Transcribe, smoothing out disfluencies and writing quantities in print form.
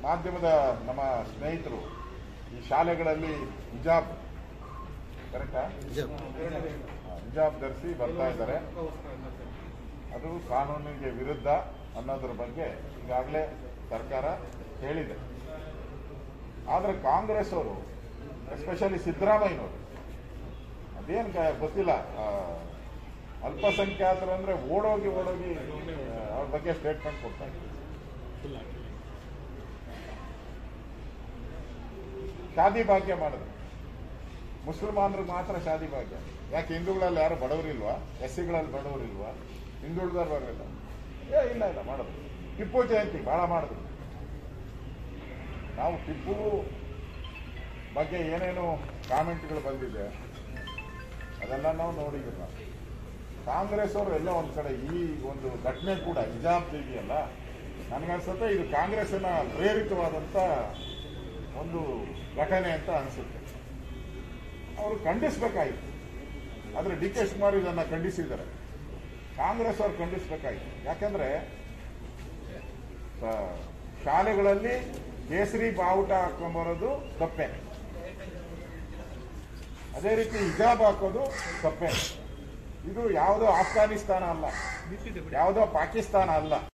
ಮಾಧ್ಯಮದ ನಮ್ಮ ಸ್ನೇಹಿತರು ಈ ಶಾಲೆಗಳಲ್ಲಿ ಹಿಜಾಬ್ ಕರೆಕ್ಟಾ ಹಿಜಾಬ್ ಧರಿಸಿ ಬರ್ತಾ ಇದ್ದಾರೆ. ಅದು ಕಾನೂನಿಗೆ ವಿರುದ್ಧ ಅನ್ನೋದ್ರ ಬಗ್ಗೆ ಈಗಾಗಲೇ ಸರ್ಕಾರ ಹೇಳಿದೆ. ಆದರೆ ಕಾಂಗ್ರೆಸ್ ಅವರು ಎಸ್ಪೆಷಲಿ ಸಿದ್ದರಾಮಯ್ಯನವರು ಅದೇನು ಗೊತ್ತಿಲ್ಲ, ಅಲ್ಪಸಂಖ್ಯಾತರು ಅಂದ್ರೆ ಓಡೋಗಿ ಅವ್ರ ಬಗ್ಗೆ ಸ್ಟೇಟ್ಮೆಂಟ್ ಕೊಡ್ತಾರೆ. ಶಾದಿ ಭಾಗ್ಯ ಮಾಡಿದ್ರು, ಮುಸಲ್ಮಾನರಿಗೆ ಮಾತ್ರ ಶಾದಿ ಭಾಗ್ಯ. ಯಾಕೆ ಹಿಂದೂಗಳಲ್ಲಿ ಯಾರು ಬಡವರಿಲ್ವಾ? ಎಸ್ಸಿಗಳಲ್ಲಿ ಬಡವರಿಲ್ವಾ? ಹಿಂದುಳಿದವ್ರು ಬರಲಿಲ್ಲ? ಇಲ್ಲ ಮಾಡಿದ್ರು. ಟಿಪ್ಪು ಜಯಂತಿ ಬಹಳ ಮಾಡಿದ್ರು. ನಾವು ಟಿಪ್ಪು ಬಗ್ಗೆ ಏನೇನು ಕಾಮೆಂಟ್ಗಳು ಬಂದಿದೆ ಅದೆಲ್ಲ ನಾವು ನೋಡಿದ್ರು. ಕಾಂಗ್ರೆಸ್ ಅವರು ಎಲ್ಲ ಒಂದ್ ಕಡೆ ಈ ಒಂದು ಘಟನೆ ಕೂಡ ಹಿಜಾಬ್ ಇದೆಯಲ್ಲ, ನನಗನ್ಸುತ್ತೆ ಇದು ಕಾಂಗ್ರೆಸ್ಸಿನ ಪ್ರೇರಿತವಾದಂತ ಒಂದು ಘಟನೆ ಅಂತ ಅನಿಸುತ್ತೆ. ಅವರು ಖಂಡಿಸಬೇಕಾಯಿತು. ಆದ್ರೆ ಡಿ ಕೆ ಶಿವಕುಮಾರ್ ಇದನ್ನ ಖಂಡಿಸಿದ್ದಾರೆ. ಕಾಂಗ್ರೆಸ್ ಅವರು ಖಂಡಿಸಬೇಕಾಯಿತು. ಯಾಕಂದ್ರೆ ಶಾಲೆಗಳಲ್ಲಿ ಕೇಸರಿ ಬಾವುಟ ಹಾಕೊಂಡ್ಬರೋದು ತಪ್ಪೆ, ಅದೇ ರೀತಿ ಹಿಜಾಬ್ ಹಾಕೋದು ತಪ್ಪೆ. ಇದು ಯಾವುದೋ ಆಫ್ಘಾನಿಸ್ತಾನ ಅಲ್ಲ, ಯಾವುದೋ ಪಾಕಿಸ್ತಾನ ಅಲ್ಲ.